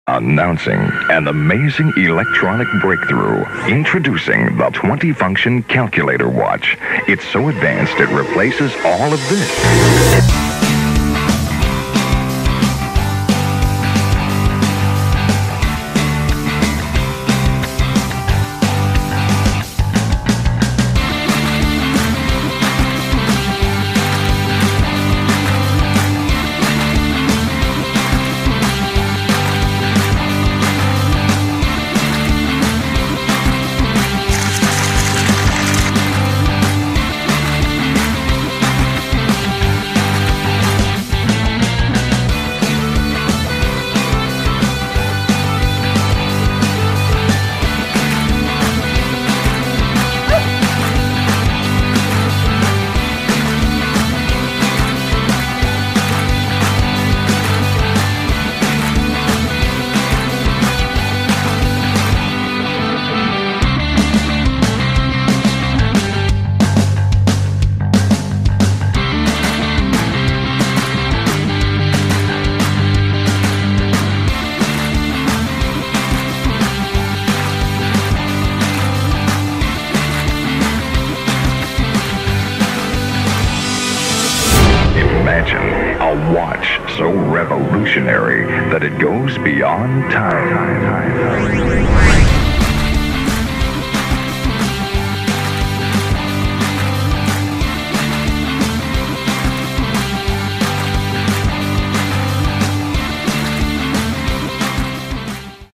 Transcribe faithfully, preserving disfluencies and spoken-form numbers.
Announcing an amazing electronic breakthrough. Introducing the twenty function calculator watch. It's so advanced it replaces all of this. Imagine a watch so revolutionary that it goes beyond time. time, time, time.